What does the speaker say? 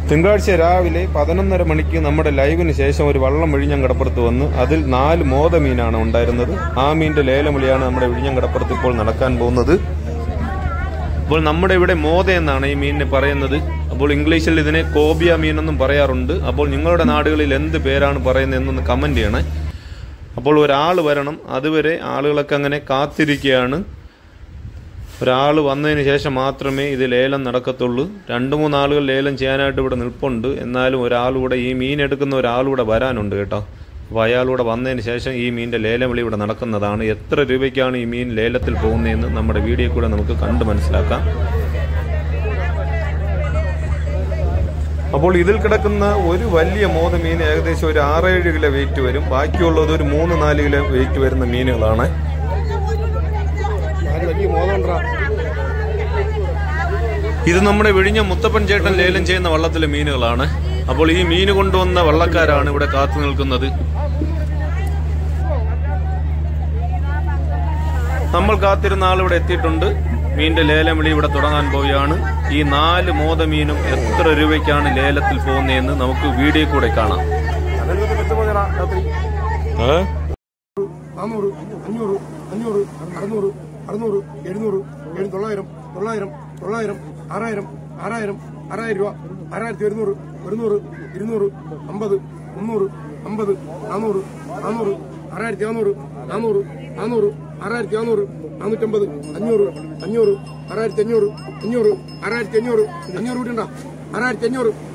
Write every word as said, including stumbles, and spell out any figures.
തിങ്കളാഴ്ച രാവിലെ പതിനൊന്നര മണിക്ക് നമ്മുടെ ലൈവിന് ശേഷം ഒരു വള്ളം വിഴിഞ്ഞം കടപ്പുറത്ത് വന്ന് അതിൽ നാല് മോത മീനാണ് ഉണ്ടായിരുന്നത്. ആ മീനിന്റെ ലേലവിളിയാണ് നമ്മുടെ വിഴിഞ്ഞം കടപ്പുറത്ത് ഇപ്പോൾ നടക്കാൻ പോകുന്നത്. അപ്പോൾ നമ്മുടെ ഇവിടെ മോത എന്നാണ് ഈ മീനിനെ പറയുന്നത്. അപ്പോൾ ഇംഗ്ലീഷിൽ ഇതിനെ കോബിയ മീനെന്നും പറയാറുണ്ട്. അപ്പോൾ നിങ്ങളുടെ നാടുകളിൽ എന്ത് പേരാണ് പറയുന്നത് എന്നൊന്ന് കമന്റ് ചെയ്യണേ. അപ്പോൾ ഒരാൾ വരണം, അതുവരെ ആളുകളൊക്കെ അങ്ങനെ കാത്തിരിക്കുകയാണ്. ഒരാൾ വന്നതിന് ശേഷം മാത്രമേ ഇത് ലേലം നടക്കത്തുള്ളൂ. രണ്ട് മൂന്നാളുകൾ ലേലം ചെയ്യാനായിട്ട് ഇവിടെ നിൽപ്പുണ്ട്. എന്നാലും ഒരാളൂടെ ഈ മീൻ എടുക്കുന്ന ഒരാളൂടെ വരാനുണ്ട് കേട്ടോ. അപ്പോൾ അയാളൂടെ വന്നതിന് ശേഷം ഈ മീനിൻ്റെ ലേലം വിളി ഇവിടെ നടക്കുന്നതാണ്. എത്ര രൂപയ്ക്കാണ് ഈ മീൻ ലേലത്തിൽ പോകുന്നതെന്ന് നമ്മുടെ വീഡിയോ കൂടെ നമുക്ക് കണ്ട് മനസ്സിലാക്കാം. അപ്പോൾ ഇതിൽ കിടക്കുന്ന ഒരു വലിയ മോത മീൻ ഏകദേശം ഒരു ആറേഴ് കിലോ വെയിറ്റ് വരും. ബാക്കിയുള്ളത് ഒരു മൂന്ന് നാല് കിലോ വെയിറ്റ് വരുന്ന മീനുകളാണ്. ഇത് നമ്മുടെ വിഴിഞ്ഞ മുത്തപ്പൻ ചേട്ടൻ ലേലം ചെയ്യുന്ന വള്ളത്തിലെ മീനുകളാണ്. അപ്പോൾ ഈ മീൻ കൊണ്ടുവന്ന വള്ളക്കാരാണ് ഇവിടെ കാത്തു നിൽക്കുന്നത്. നമ്മൾ കാത്തിരുന്ന ആളിവിടെ എത്തിയിട്ടുണ്ട്. മീനിന്റെ ലേലം വിളി ഇവിടെ തുടങ്ങാൻ പോവുകയാണ്. ഈ നാല് മോത മീനും എത്ര രൂപയ്ക്കാണ് ലേലത്തിൽ പോകുന്നതെന്ന് നമുക്ക് വീഡിയോ കൂടെ കാണാം. നാനൂറ്, അഞ്ഞൂറ്, അഞ്ഞൂറ്, അറുന്നൂറ്, അറുന്നൂറ്, എഴുന്നൂറ്, തൊള്ളായിരം, തൊള്ളായിരം, തൊള്ളായിരം, ആറായിരം, ആറായിരം, ആറായിരം രൂപ, ആറായിരത്തി ഒരുന്നൂറ്, ഒരുന്നൂറ്, ഇരുന്നൂറ്, അമ്പത്, മുന്നൂറ്, അമ്പത്, നാനൂറ്, നാനൂറ്, ആറായിരത്തി നാനൂറ്, നാനൂറ്, നാനൂറ്, ആറായിരത്തി നാനൂറ്, നാനൂറ്റമ്പത്, അഞ്ഞൂറ്, അഞ്ഞൂറ്, ആറായിരത്തി അഞ്ഞൂറ്, അഞ്ഞൂറ്, ആറായിരത്തി അഞ്ഞൂറ്, അഞ്ഞൂറ് കൂട്ടിണ്ടാ, ആറായിരത്തി അഞ്ഞൂറ്,